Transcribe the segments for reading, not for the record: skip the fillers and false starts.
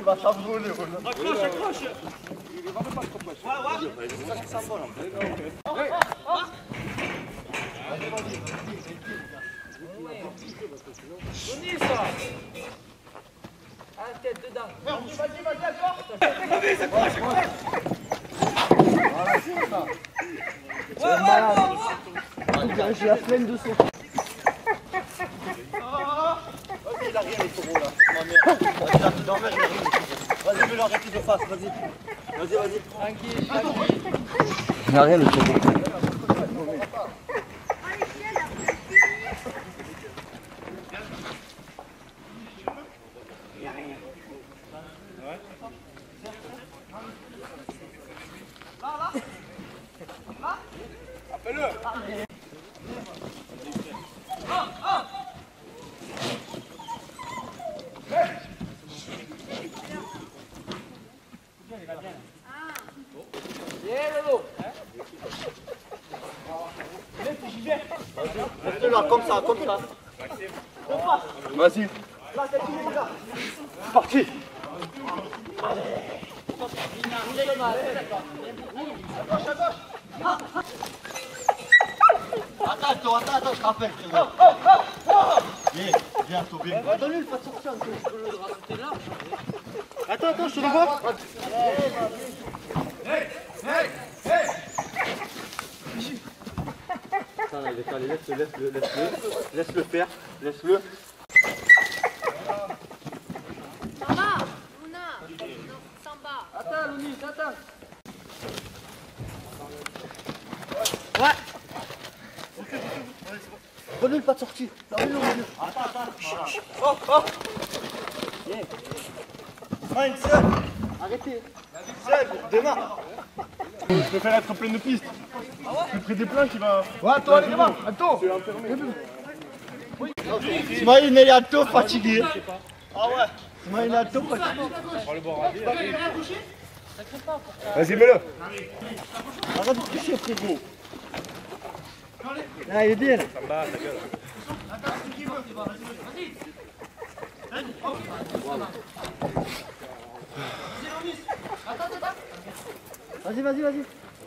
il va s'envoler. Accroche, accroche. Il va même pas trop proche. Ouais. Il s'envole en fait. Denis, ça. Ah, tête dedans. Vas-y, d'accord. Vas-y, c'est quoi, Voilà, c'est ça. Ouais. J'ai la flemme de son. Vas-y, il a rien, les taureaux là. Ma mère. Il a tout dans la mer, il a rien, les taureaux. Vas-y, mets-le arrêter de face, vas-y. Vas-y. Tranquille, tranquille. Il n'a rien, le taureau. Appelle-le. Reste là, comme ça. Vas-y. C'est parti. Attends, je te rappelle. Viens, viens. Donne-lui le pas de sortir. Attends, je te le vois. Attends, il est calé, laisse-le faire, laisse-le. Samba, Luna, non, Samba. Attends, Lounis, attends. Donne-lui le pas de sortie. Donne-lui au milieu. Attends. Main seul. Arrêtez. Seul, démarre. Je préfère être en pleine piste. Plus près des pleins qui va. Ouais, toi, allez, démarre. Attends. Ismaël, il est à tôt fatigué. Ah ouais. Ismaël, il est à tôt fatigué. Vas-y, mets-le. Arrête de toucher, frérot. Ah, il est bien. Ça me bat, ta gueule. Vas-y. Vas-y.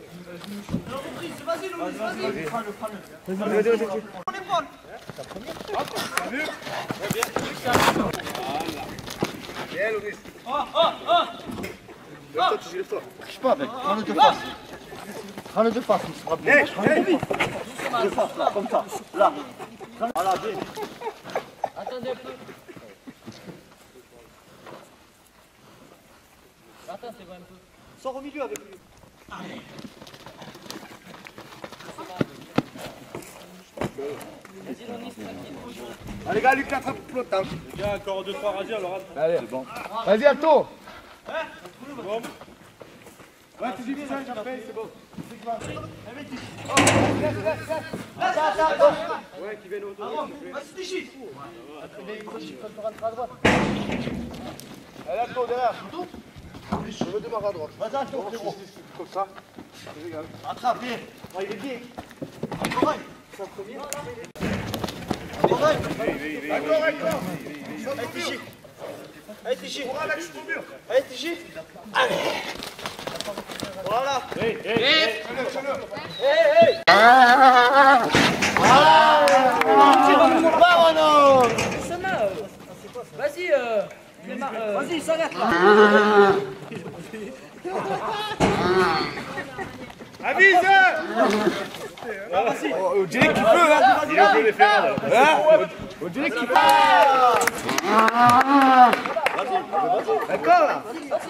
Bien, Loris. Lève-toi, tu lèves-toi. Triche pas avec. Prends-le de face. Prends-le de face, il sera bien. De face, là, comme ça. Là. Voilà, bien. Attendez un peu. Attends, c'est bon un peu. Sors au milieu avec lui. Vas-y, Lounis, tranquille. Allez, gars, Lucas, attrape l'autre. Les gars, encore 2-3 radios, alors. Allez, c'est bon. Vas-y, Alto. Bon. Ouais, tu dis ça, j'appelle, c'est bon. Ouais, qui viennent autour. Vas-y, Tichy. Allez, Alto, derrière. Je redémarre à droite. Vas-y, Alto, frérot. Comme ça. Attrape, bien. Oh, il est bien. Encore un. C'est un premier. Encore un. Allez, Tichy. Allez, Tichy. Allez, Tichy. Allez. Voilà. Hey. Vámonos. Vas-y, Vas-y, s'arrête là. Avise. On dirait qu'il peut, hein. Il peut les faire, là. On dirait qu'il peut. D'accord là.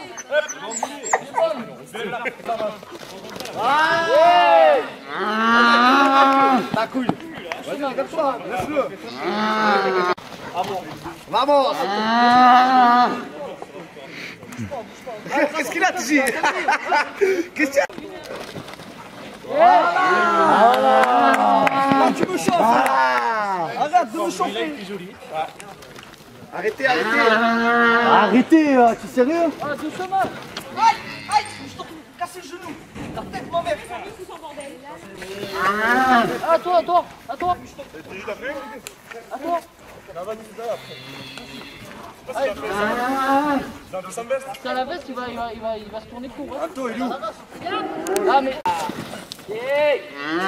Ta couille. Vas-y, regarde-toi. Laisse-le. Vamos. Qu'est-ce qu'il a, Tizi? Qu'est-ce qu'il y a? Voilà. Tu me chauffes. Arrête de me chauffer. Arrêtez. Arrêtez, tu es sérieux? ah, doucement. Aïe, je t'en cassé le genou. La tête, ma mère. À toi. T'as juste à faire? À toi. Non, C'est à la veste, il va se tourner court. Hein. Anto, il est où? Ah, mais. Yeah.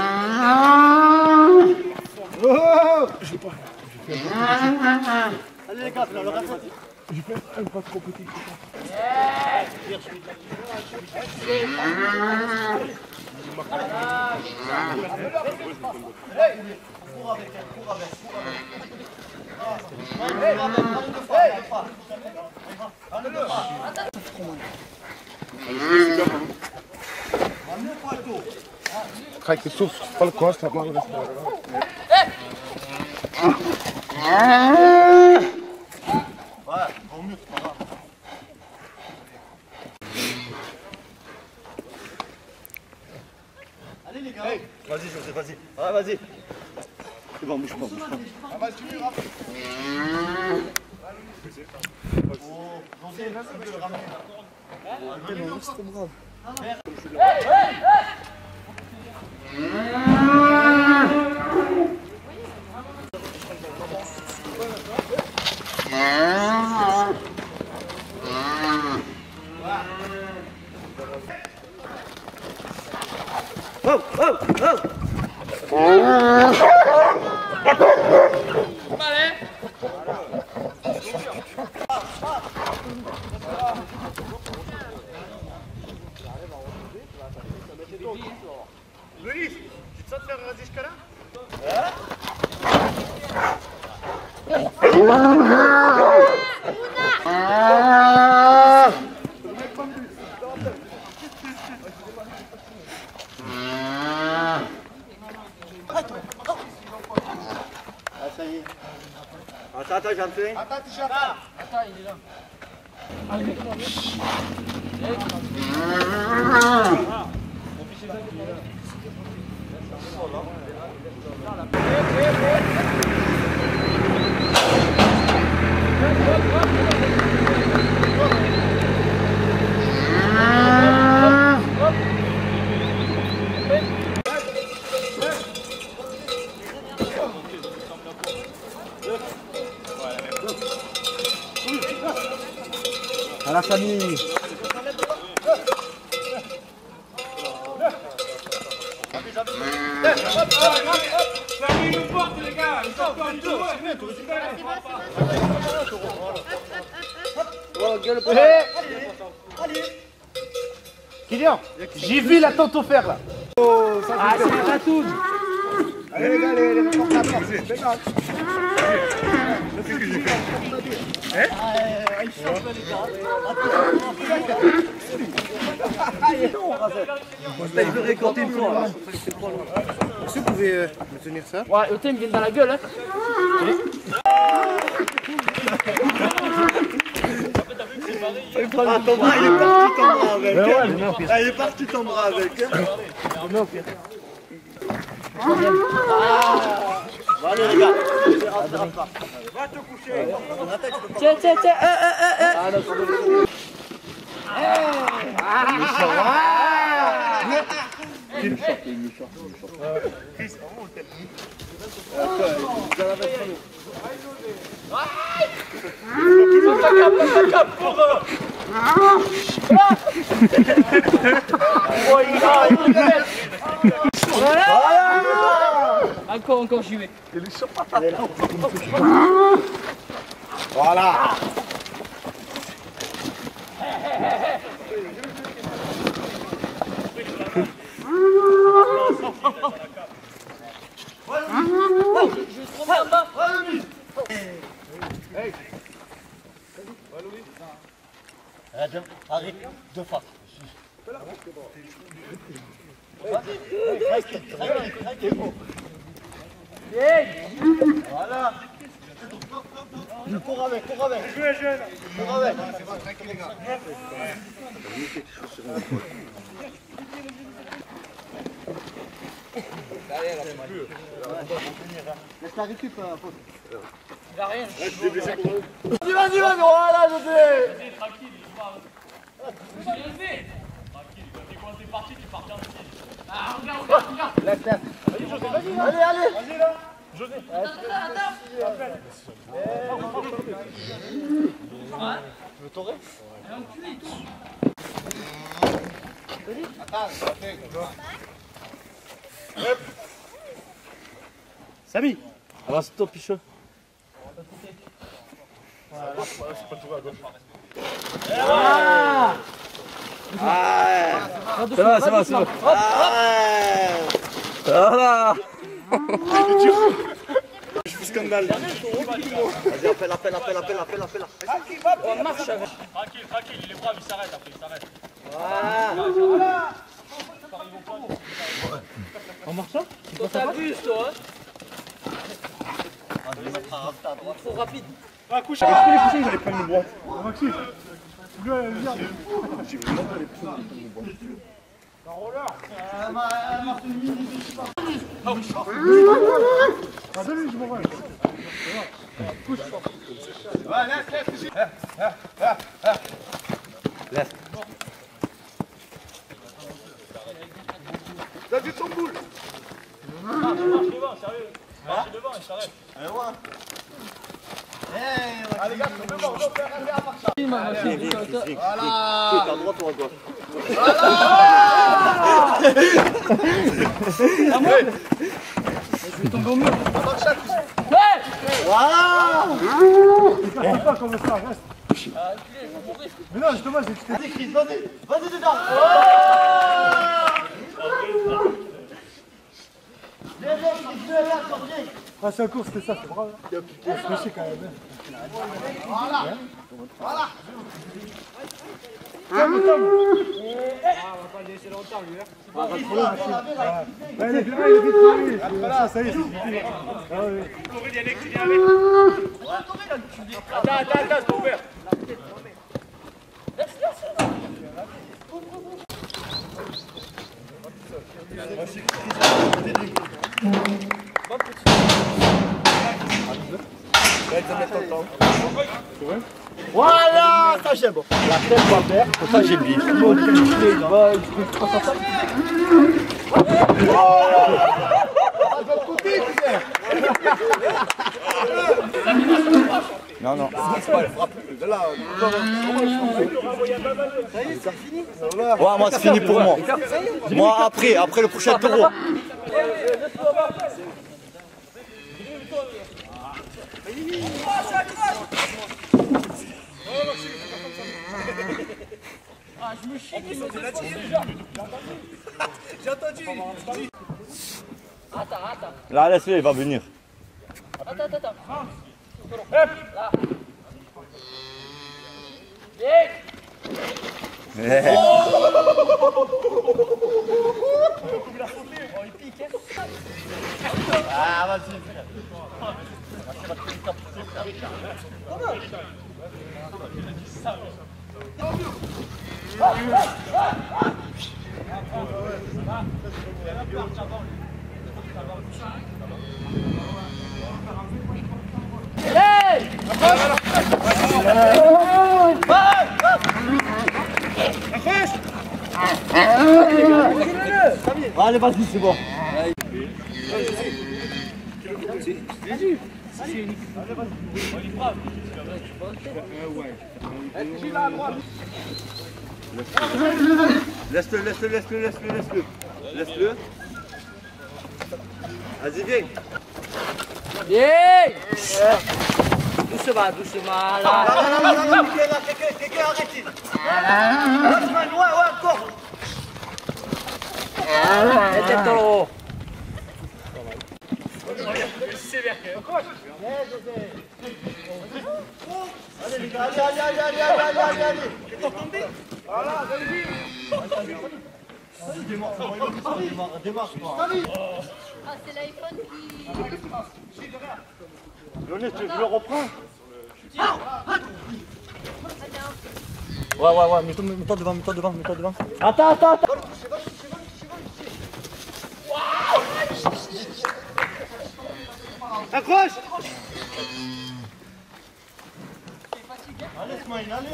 Oh! Allez les gars, là, le reste. J'ai fait un pas trop petit. Cours avec elle, cours avec. Kijk, het soeft van de kost, dat mag ik Ouais, vaut mieux, c'est pas grave. Allez les gars. Hey. Vas-y José, vas-y. Ah, vas-y. C'est bon, bouge pas. Ah, vas-y, tu rap. Oh, José, tu peux le ramener. Non, c'est trop grave. Oh, oh, oh. Luis, tu te sens faire raser jusqu'à là? Ah, ça y est. Attends, j'en fais. Attends, tu cherches là. Attends, il est là. Allez, mec. À la famille. Fermez une porte, les gars. Ils sont pas du tout. Kylian, j'ai vu la tante faire là. Ah, c'est la ratoune. Allez, les gars, les reportages, c'est légal. Il veut récolter une fois. Est-ce que vous pouvez me tenir ça? Ouais, le thème vient dans la gueule. Hein. Ah, ton bras, il est parti ton bras avec. Ah, il est parti ton bras avec. Bon, allez les gars, va te coucher. Tiens, tiens, tiens. Encore, j'y vais. Voilà. Arrête deux fois. Voilà. Cours avec. Cours avec. Laisse la récup, pote. Il a rien. Vas-y, voilà, je sais. Tranquille, t'es parti, tu partais en style. Ah, regarde. Laisse. Allez. Vas-y, là. Attends. veux t'aurer? Samy. Alors c'est toi, Pichot. C'est bon, c'est bon, c'est bon. Voilà. Je fais scandale. Vas-y, appelle. Tranquille, tranquille, il est brave, il s'arrête après, il s'arrête. On marche ça? Toi t'abuses toi, trop rapide. Ah, couche avec tous les couchers, j'allais prendre une boîte. Maxime. Je m'en vais. Couche. Laisse. T'as vu ton boule? Marche devant, sérieux. Marche devant, il s'arrête. Allez, gars, on peut voir, on peut rester à part ça. T'es à droite ou à gauche? Je vais tomber au mur. Voilà. On pas comme ça, reste. Mais non, justement, c'est. Vas-y, Chris, vas-y dedans. Ah, c'est un cours, c'était ça, c'est bravo. Il a piqué quand même. Voilà. Tom. Ah, on va pas le laisser longtemps, lui. Il est vite parti. Ça y est, c'est fini. Ah oui. Attends, c'est ouvert. Voilà, ça j'aime. La tête va faire, pour ça j'aime bien. Non, non. Ouais, moi c'est fini pour moi. Moi après le prochain taureau. Ah, je me chie qu'ils sont J'ai entendu. Attends. Là, laisse-le, il va venir. Attends. Là. Viens. Oh, il pique, hein. Ah, vas-y. Allez, vas-y, c'est bon. Laisse-le. Vas-y, viens. Viens. Doucement, là. Non, quelqu'un arrêtez. Ouais, encore. Tête dans le haut. Allez, les gars, allez. Voilà, allez-y. Démarre. Ah, c'est l'iPhone qui... Lionel, tu le reprends? Ah, non. Ouais, mets-toi devant. Attends. Accroche. Allez, Smaïn, allez.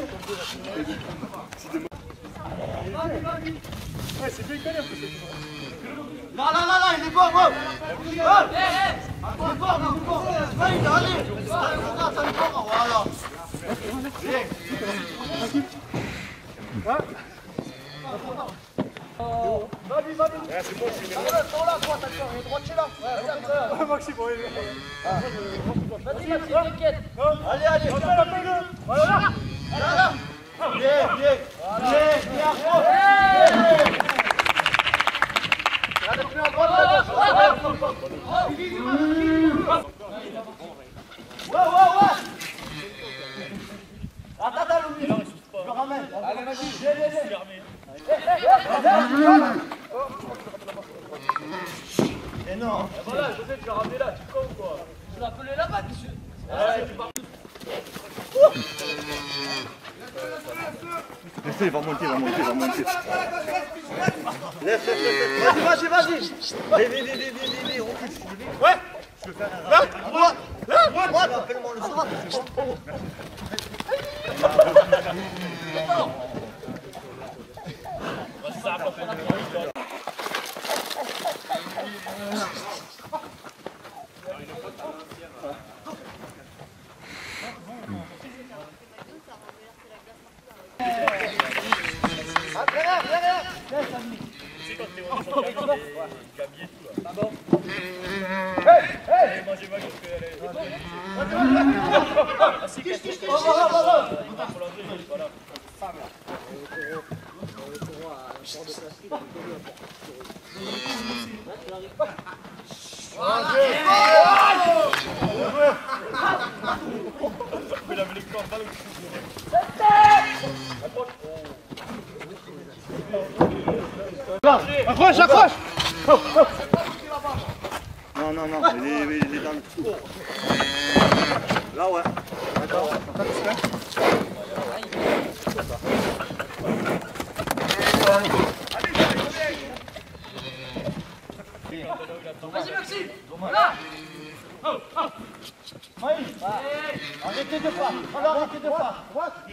Ouais, c'est bien calé. Là, il est bon. Il est bon. Smaïn, allez. Allez, voilà. Viens. Vas-y, vas-y. C'est bon, je suis bien. Attends là, toi, attention, il est droitier là. Maxime, oui. Vas-y, Maxime, t'inquiète. Allez, allez. Voilà, là. Là. Bien, bien. Bien, bien. Allez, plus à droite, à gauche. Ouais. Attends, Louis. Je le ramène. Allez, vas-y. Et non. Voilà, je sais, tu l'as ramené là, tu con ou quoi? Je l'ai appelé là-bas, monsieur. Laissez, il va monter. Laisse. Vas-y. Allez, on pousse. Ouais. Là. Droite, appelle-moi le soir. Accroche. Non, il est dans le trou. Là, ouais. Vas-y, Maxime. Voilà. Arrêtez de pas. Arrêtez de pas.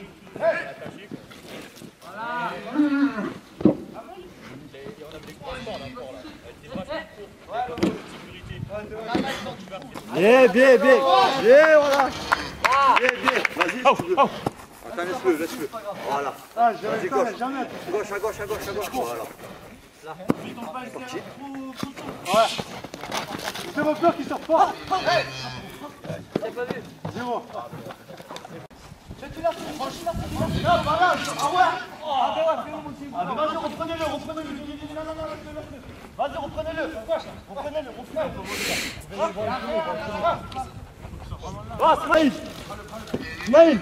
Bien, voilà. Bien. Vas-y, si tu veux. Attends, laisse-le. Voilà. Vas-y, gauche. À gauche. Voilà. C'est mon peur qui sort pas. T'as pas vu? 0. Non, par là. Vas-y, reprenez-le. Non, vas-y, reprenez-le. Ah, Smaïl.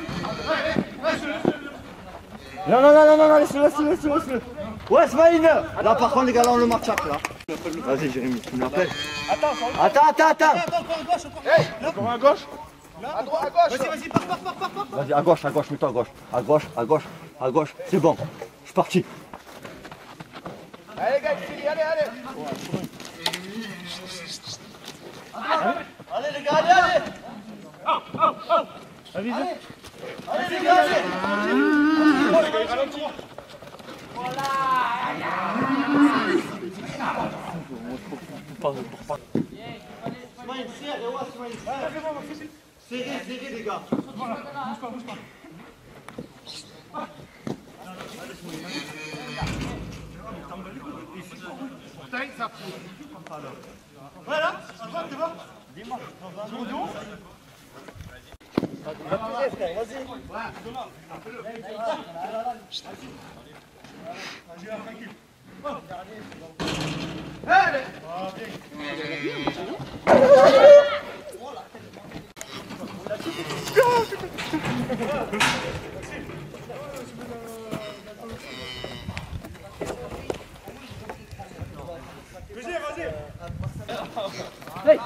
Non, laisse-le. Ouais, Smaïl. Là, par contre, les gars, là, on le marche là. Vas-y, Jérémy, tu me l'appelles. Attends. Encore à gauche. À gauche. Vas-y, à gauche, mets-toi à gauche. C'est bon. Je suis parti. Allez, gars, allez. Allez, les gars, allez. Allez, les gars, allez. Smaïl, serrez, les gars. Voilà, à droite, tu vois. Dis-moi. Vas-y. Allez. Hey.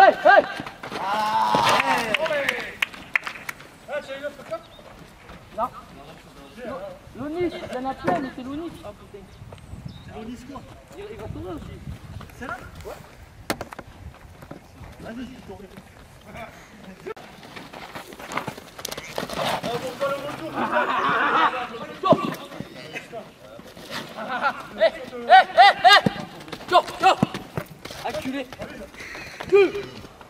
Non. Lounis, il y en a plein, mais c'est Lounis. Oh putain. Lounis quoi? Il va tourner aussi. C'est là? Ouais. Vas-y, tourne. Go. Acculé.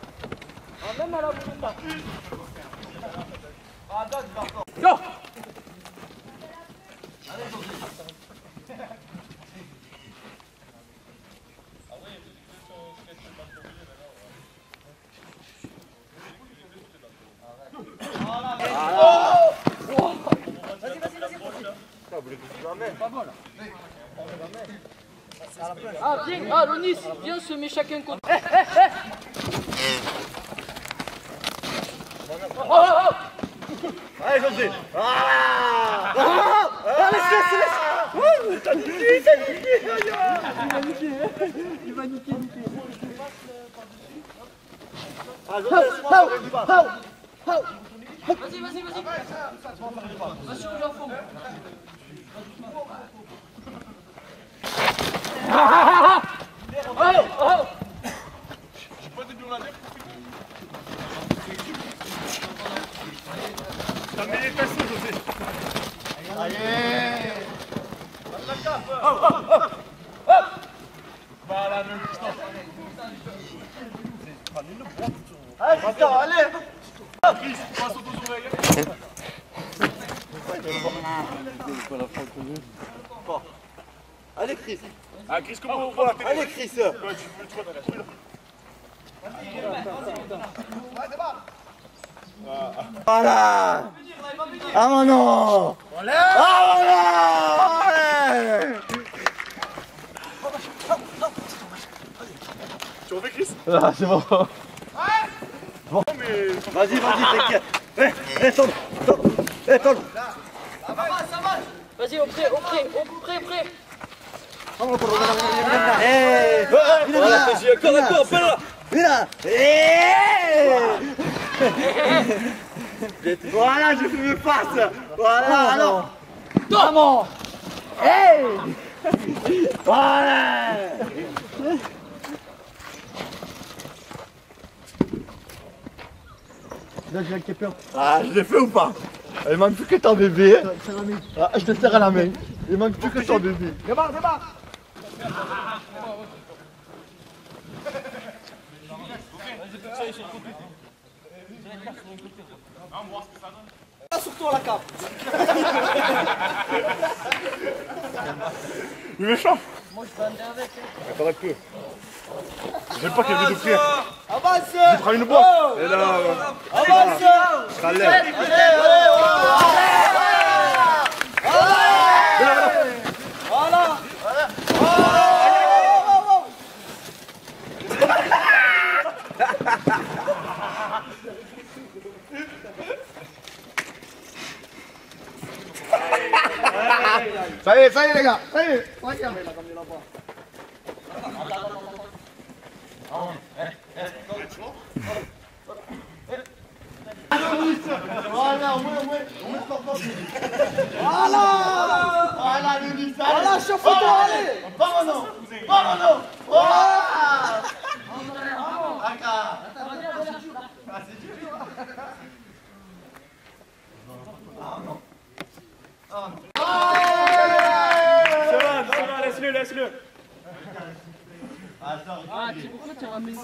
Même à la boule. Go. Ah, viens, ah, Lonis, viens, on se met chacun contre. Allez, José. Ah, laisse-le. T'as niqué. Il va niquer. Ah, José, laisse-moi faire du bas. Vas-y. Vas-y, on joue à fond. T'as mis les fesses, José. Voilà, même putain. Allez, Tristan, allez. Chris, passe aux deux oreilles. Allez, Chris. Ah, Chris, comment on voit la télé? Allez, Chris. Ouais, tu vois, t'as la suite. Voilà. Ah, mon non. Ah, mon non. Tu refais, Chris? Ah, c'est bon. Non, mais. Vas-y, t'inquiète. Tourne. Vas-y, au près. Corps, appelle-la. Voilà, je fais mes passes. Voilà, alors. Vamos. Hey. Voilà. Ah, je l'ai fait ou pas? Il manque plus que ton bébé. Ah, je te serre à la main. Il manque plus que ton bébé. Démarre. Surtout à la cape. Il est méchant. Moi, je vais aller avec. Attends un peu. J'aime pas qu'il y ait des frères. Avance. Tu prends une boîte. Et là, Avance. allez. Ça y est les gars, ça y est, regarde. Voilà, le Nice. Voilà, chauffe-toi, allez. Vámonos. C'est bon, laisse-le. Ah, pourquoi tu ramènes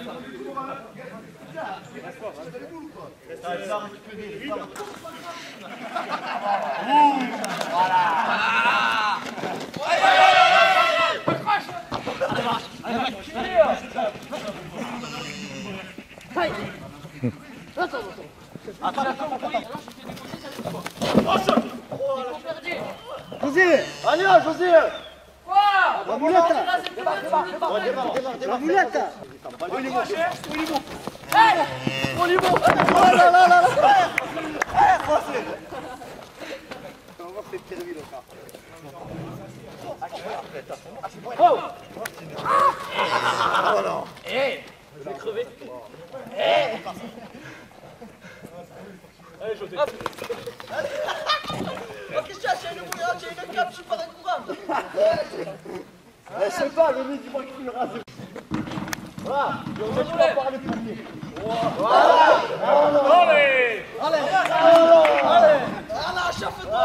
José, allez, José. Quoi? La moulette. Démarre. La moulette. Hey, on est bon. Oh là là. On va voir cette termine au cas. Oh non. Hey, je vais crever. Allez, José. Christian, c'est une cape, je suis pas courant. Je sais pas, le mec, dis-moi qu'il le rase. Voilà, on va pas parler premier. Allez. Allez, chauffe-toi.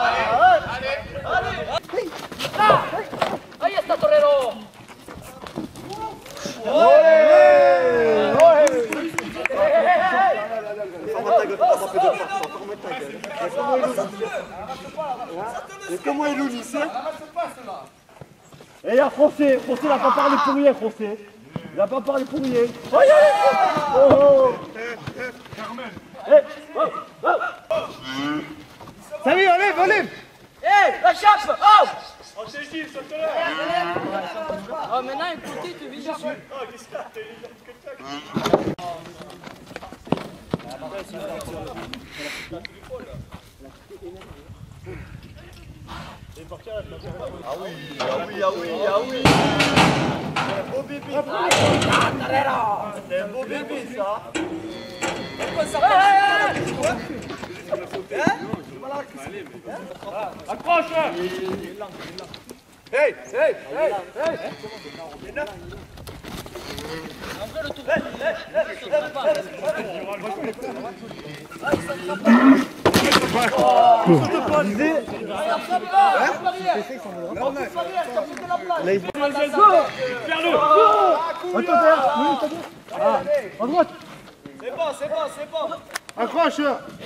Ahí está, torero. Ferme ta gueule, Et comment est Lounis, hein? Et il y a Français, il n'a pas parlé pour rien, Français. Il n'a pas parlé pour rien. Oh, Salut, allez. Hey, la chape! Oh! Oh, c'est Gilles, saute-là. Oh, maintenant, il côté, tu vis dessus. Oh, qu'est-ce que t'as? Ah oui. Un beau bébé. C'est un beau bébé, ça. Accroche! Hey. À droite. C'est bon. Accroche.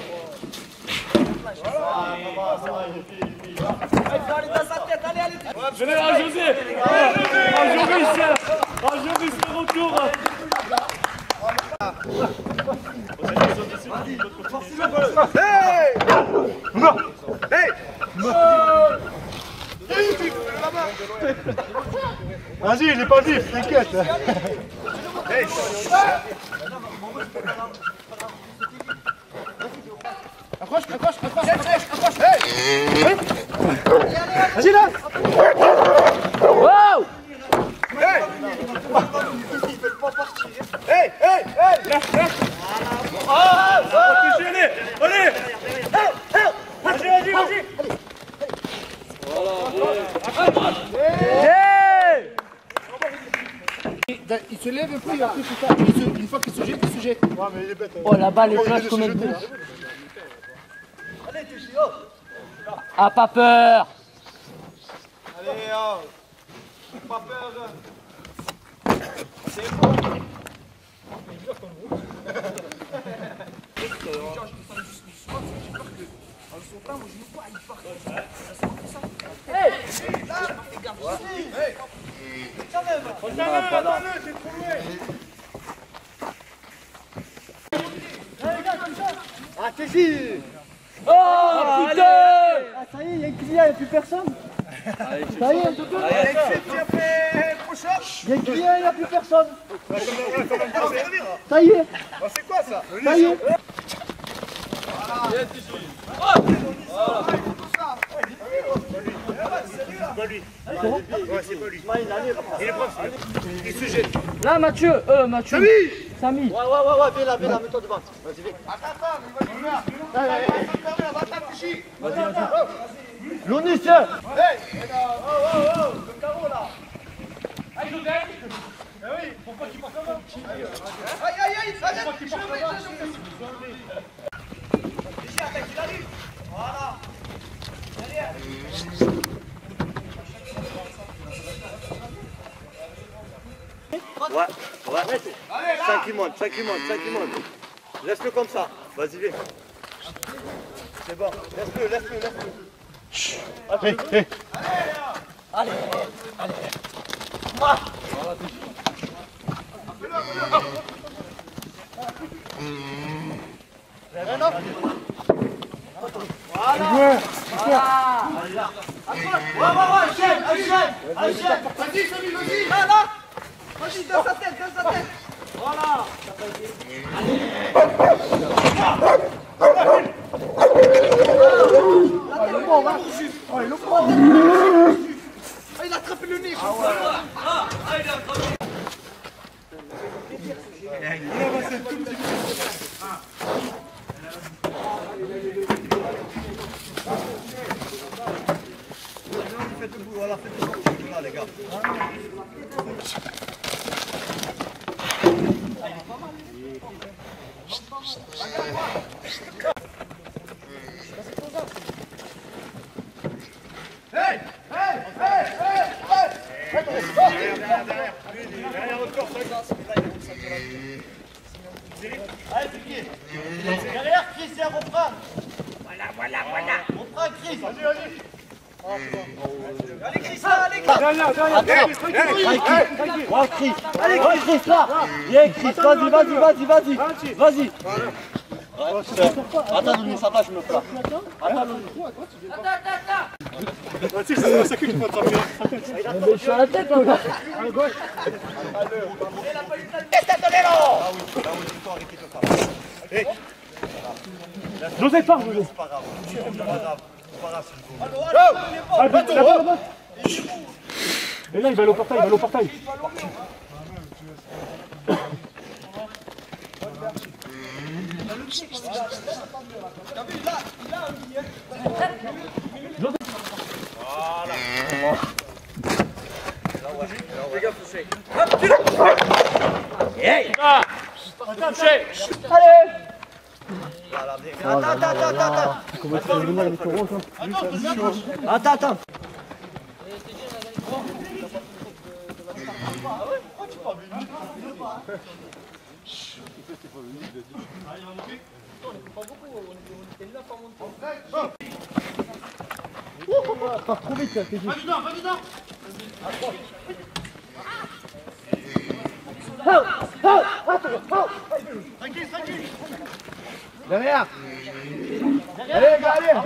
Général José! Joris, le retour! Vas-y, il est pas vif, t'inquiète. Accroche. Hey. Vas-y là. Wow! Hey. Allez! Vas-y. Il se lève un peu et après c'est ça. Une fois qu'il se jette, il se jette. Ouais, mais il est bête. Oh, la balle est proche comme elle bouge. Allez, t'es chiant. Ah, pas peur! Allez, pas peur. C'est bon. Ah, Tessie. Oh, putain! Ah, ça y est, il y a un client, il n'y a plus personne. Ça y est, il y a un client, il n'y a plus personne. Ça y est. C'est quoi ça? Ça y est. Il se jette. Là, Mathieu. Samy. Ouais, viens là, mets-toi devant. Vas-y, viens. Lounis, tiens. Le carreau là. Allez, José! Aïe, arrête, je vais. Ici, attaque, il arrive. Voilà. Ouais. 5 qui monte. Laisse-le comme ça. Vas-y, viens. C'est bon. Laisse-le. Allez. Vas-y, Samy, vas-y. Là. Vas-y, donne sa tête. Voilà. Il a attrapé le nez. Faites debout, voilà, faites debout. Voilà, les gars. Allez, c'est qui? Derrière, Christian, reprend. Voilà. On prend Chris. Allez Chris, là, allez Chris. Ouais, Chris. Allez, Chris, là. Viens, Chris. Vas-y. Attends, Louis, ça va, je me plains. Attends, Louis. Je suis à la tête, là. N'osez pas, Louis. C'est pas grave. Et là, il va aller au portail, Attends. Trop vite, ça, TJ. Derrière. Allez les gars, allez.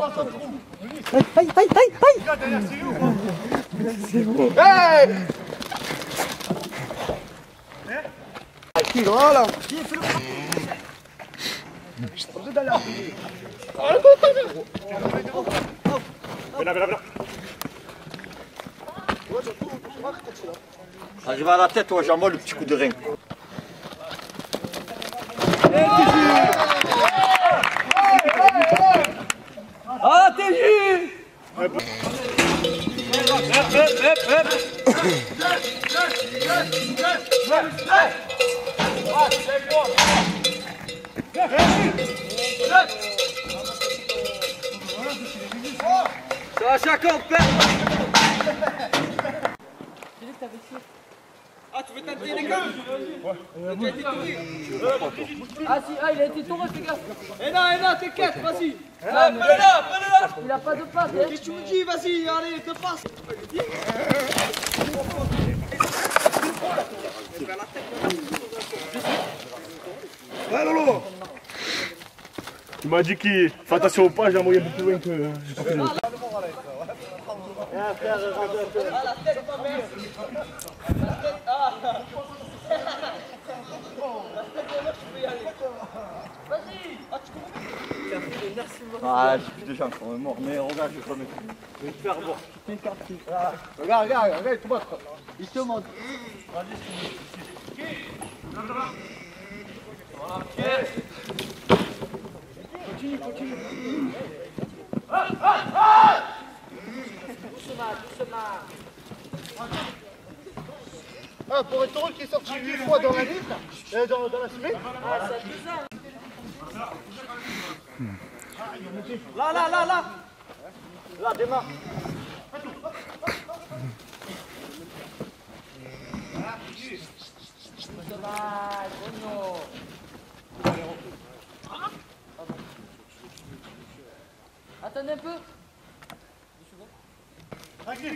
Qui grand là? Arrive à la tête, toi, j'ai moi le petit coup de rein. Ah, TJ! Ça va chacun perdre. Ah, tu veux tenter les gars? Ah si, ah il a été tombé, fais gaffe. Ena, t'inquiète, vas-y. Prenez-la. Il a pas de passe. Qu'est-ce que tu me dis? Vas-y, allez, te passe. Ouais, Lolo. Il m'a dit qu'il fait attention au pas, j'ai envoyé un peu plus loin que. Ah, je suis déjà encore mort, mais regarde, je vais pas mettre. Je vais te faire voir. Regarde, tout bas. Il te montre. Continue. Ah, pour un taureau qui est sorti 8 fois dans la liste, dans la semaine. Là. Là, démarre. Attendez un peu. Tranquille.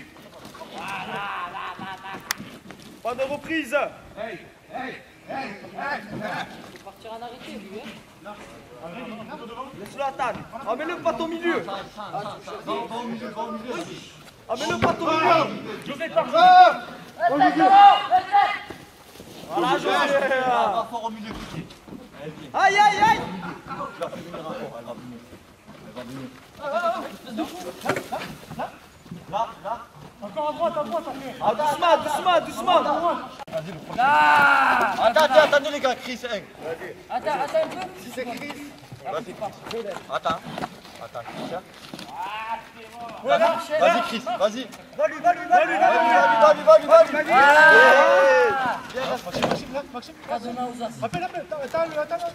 Pas de reprise. Faut partir en arrêté, lui. Hein. Laisse-le attendre. Amène-le pas ton milieu. Amène-le pas ton milieu. José, par Voilà, José. Pas fort au milieu. Aïe. Là. Encore à droite. Ah, doucement. Là. Attendez les gars, Chris. Attends un peu. Si c'est Chris. Vas-y. Attends, Chris. Vas-y, Chris, vas-y. Va-lui. Maxime. Pas de main aux as. Attends.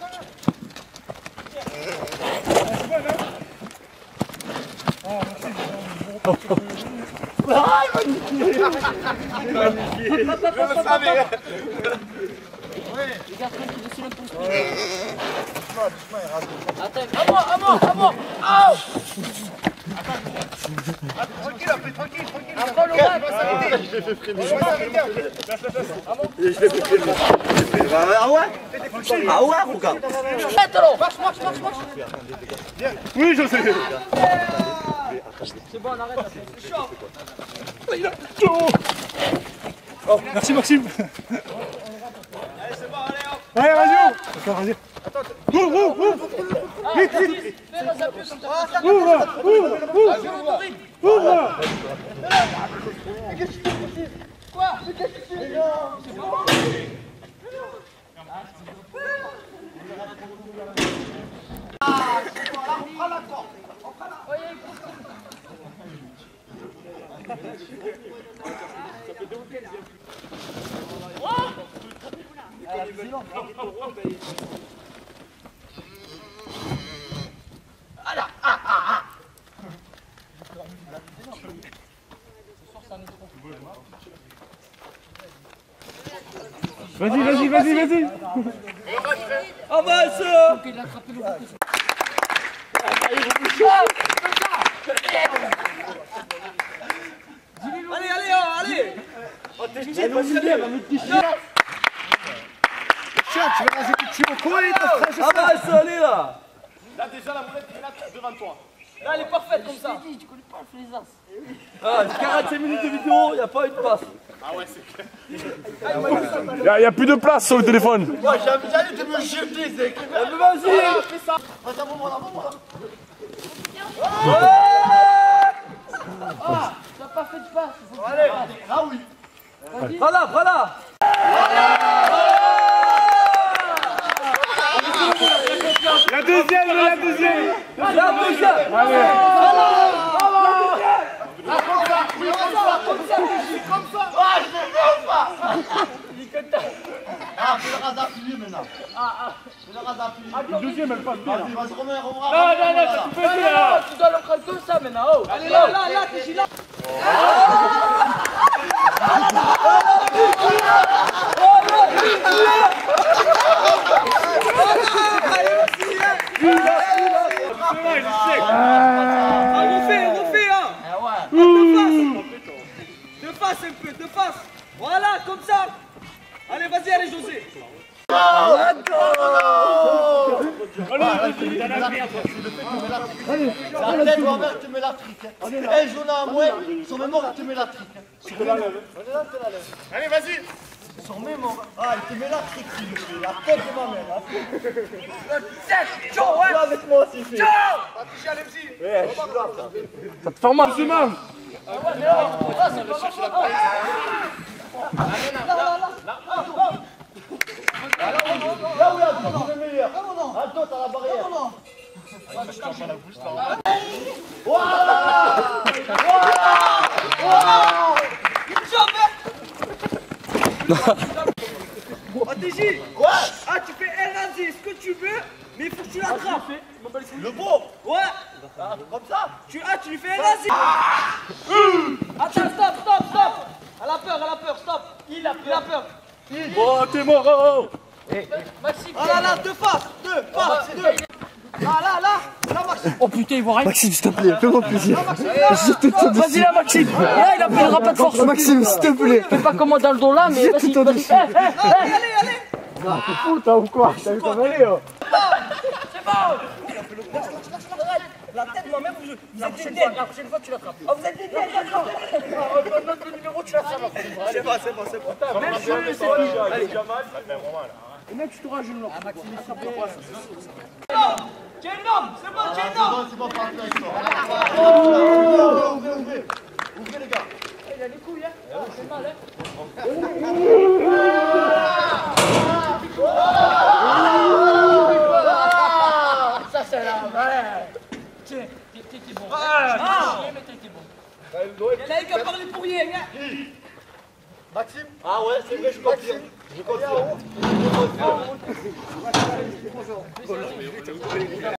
Les gars, tranquille, laissez-le pour se Tranquille, après, tranquille. Après, le match. Je l'ai fait freiner. Je l'ai fait freiner. Ah ouais? Ah ouais, regarde. Oui, je sais. C'est bon, on arrête. Oh, merci Maxime. Allez, c'est bon, allez, hop. Allez, vas-y. D'accord, vas-y. Vite, vite. Fais-le, ça pue comme ça. Ouvre. Vas-y. Avance. Il a attrapé le coup. Allez. Elle va nous dire, elle va nous picher. Tiens, tu vas raser tout de suite au coin et avance, allez là. Là, déjà, la molette est là devant toi. Là, elle est parfaite comme ça. Tu connais pas les as. Ah, 45 minutes de vidéo, il n'y a pas eu de passe. Ah ouais, c'est clair. Il n'y a plus de place sur le téléphone. Moi, j'allais te me jeter, c'est que... Vas-y. Attends, moi. Tu n'as pas fait de passe. Il faut que tu Allez. fasses. Ah oui. Voilà. La deuxième. Ah, fais le radar fini maintenant. Fais le radar fini. Le deuxième, elle passe bien. Vas-y, Romain. Non, tu peux dire. Tu dois le prendre comme ça maintenant. Oh. Allez, là, t'es là. On refait, hein. De face un peu, de face. Voilà, comme ça. Allez, vas-y, José. La tête, Robert, tu mets la trique. Eh, Jonah, moi, sur mes morts, tu mets la trique. Sur mes morts. Allez, vas-y. Sur mes morts. Ah, il te met la trique, s'il vous plaît. La tête de ma mère. Là, avec moi aussi, fais. Ça te fait mal, c'est mal. Là où il y a le meilleur. Alto, t'as la barrière. ATJ. Quoi? Ah, tu fais R1, ce que tu veux, mais il faut que tu l'attrapes. Le beau. Ouais. Comme ça. Tu lui fais R1. Attends, stop. Elle a peur, stop. Il a peur. Oh, t'es mort. Maxime. Ah là, deux faces. Ah là, Maxime. Oh putain, il voit rien. Maxime, s'il te plaît, fais-moi plaisir. Vas-y là, Maxime. Là, il appellera pas de force. Maxime, s'il te plaît. Fais pas comme moi dans le dos là, mais vas-y. Allez. T'es fou, toi, ou quoi? T'as vu comme elle est, C'est bon. La tête, moi-même, vous êtes des La prochaine fois, tu l'attrapes. Oh, vous êtes des têtes, d'accord. Notre numéro, tu l'attrapes. C'est bon. Même si c'est fini. Allez, Jamal, ça fait vraiment mal. Et même, tu t'auras une lampe. Maxime, il s'en peut. Tu es énorme, c'est bon, tu es énorme. C'est bon, partez avec toi. Ouvrez, les gars. Il a les couilles, hein. C'est mal, hein. Ça, c'est là. Tiens, t'es bon. Mais t'es bon. Il y en a qu'à parler pour rien, hein. Maxime. Ah ouais, c'est vrai, je confirme. Je confirme.